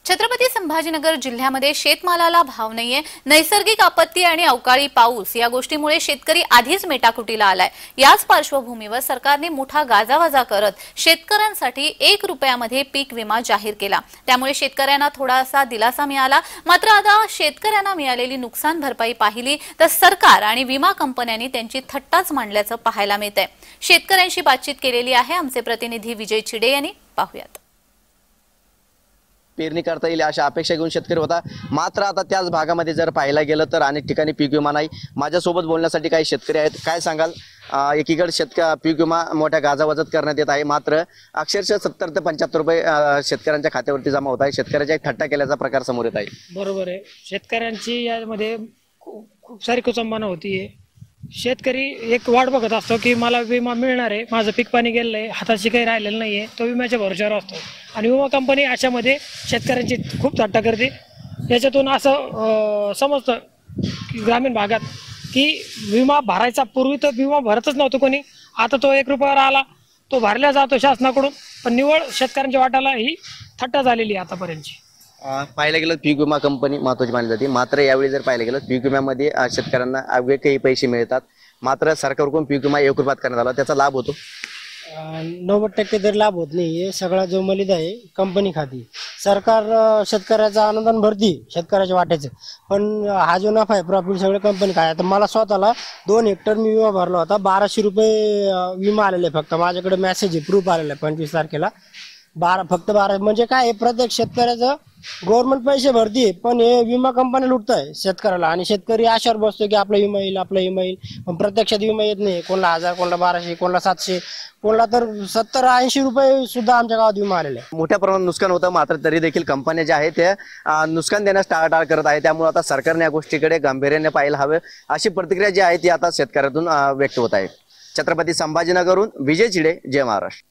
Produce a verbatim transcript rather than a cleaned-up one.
छत्रपती संभाजीनगर जिल्ह्यामध्ये शेतमालाला भाव नाहीये। नैसर्गिक आपत्ती आणि अवकाळी पाऊस या गोष्टीमुळे शेतकरी आधीच मेटाकुटीला आलाय। याच पार्श्वभूमीवर सरकारने मोठा गाजावाजा करत शेतकऱ्यांसाठी एक रुपयामध्ये पीक विमा जाहीर केला। त्यामुळे शेतकऱ्यांना थोडासा दिलासा मिळाला। मात्र आता शेतकऱ्यांना मिळालेली नुकसान भरपाई पाहिली तर सरकार आणि विमा कंपन्यांनी त्यांची थट्टाच मांडल्याचं पाहायला मिळतंय। शेतकऱ्यांशी बातचीत केलेली आहे आमचे प्रतिनिधी विजय चिडे यांनी। पाहूयात। पेरणी करता येईल अशा अपेक्षा घेऊन शेतकरी होता, मात्र आता त्याच भागामध्ये जर पाहायला गेलं तर अनेक ठिकाणी पीक विमा नाही। माझ्यासोबत बोलण्यासाठी काही शेतकरी आहेत। काय सांगाल, एकीकडे शेतकरी पीक विमा मोठ्या गाजावाजात करण्यात येत आहे, मात्र अक्षरशः सत्तर ते पंच्याहत्तर रुपये शेतकऱ्यांच्या खात्यावरती जमा होत आहे। शेतकऱ्याच्या एक थट्टा केल्याचा प्रकार समोर येत आहे। बरोबर आहे, शेतकऱ्यांची यामध्ये खूप सारी कुचंबना होतीये। शेतकरी एक वाट बघत असतो की मला विमा मिळणार आहे, माझं पीक पाणी गेलेलं आहे, हाताशी काही राहिलेलं नाहीये, तो विम्याच्या भरोश्यावर असतो आणि विमा कंपनी अशामध्ये शेतकऱ्यांची खूप थट्टा करते। याच्यातून असं समजतं की ग्रामीण भागात की विमा भरायचा, पूर्वी तर विमा भरतच नव्हतं कोणी, आता तो एक रुपयावर आला, तो भरला जातो शासनाकडून, पण निवळ शेतकऱ्यांच्या वाटाला ही थट्टा झालेली आहे आतापर्यंतची। पाहायला गेलं पीक विमा कंपनी महत्त्वाची मानली जाते, मात्र यावेळी जर पाहायला गेलं पीक विम्यामध्ये शेतकऱ्यांना अवघे काही पैसे मिळतात, मात्र सरकारकडून पीक विमा एक रुपयात करण्यात आला, त्याचा लाभ होतो नव्वद टक्के तरी लाभ होत नाही। सगळा जो मलिद आहे कंपनी खाती, सरकार शेतकऱ्याचा अनुदान भरती शेतकऱ्याच्या वाट्याचं, पण हा जो नफा आहे प्रॉफिट सगळं कंपनी खाय। आता मला स्वतःला दोन हेक्टर मी विमा भरला होता, बाराशे रुपये विमा आलेले फक्त, माझ्याकडे मेसेज आहे, प्रूफ आलेला आहे पंचवीस तारखेला बारा, फक्त बारा। म्हणजे काय, प्रत्येक शेतकऱ्याचं गव्हर्नमेंट पैसे भरती, पण हे विमा कंपनी लुटताय शेतकऱ्याला, आणि शेतकरी आशावर बसतो की आपला विमा येईल आपला विमा येईल, पण प्रत्यक्षात विमा येत नाही। कोणाला हजार, कोणाला बाराशे, कोणाला सातशे, कोणाला तर सत्तर ऐंशी रुपये सुद्धा आमच्या गावात विमा आलेला आहे। मोठ्या प्रमाणात नुकसान होतं, मात्र तरी देखील कंपन्या ज्या आहेत त्या नुकसान देण्यास टाळाटाळ करत आहे। त्यामुळे आता सरकारने या गोष्टीकडे गांभीर्याने पाहायला हवं, अशी प्रतिक्रिया जी आहे ती आता शेतकऱ्यातून व्यक्त होत आहे। छत्रपती संभाजीनगरहून विजय चिडे, जय महाराष्ट्र।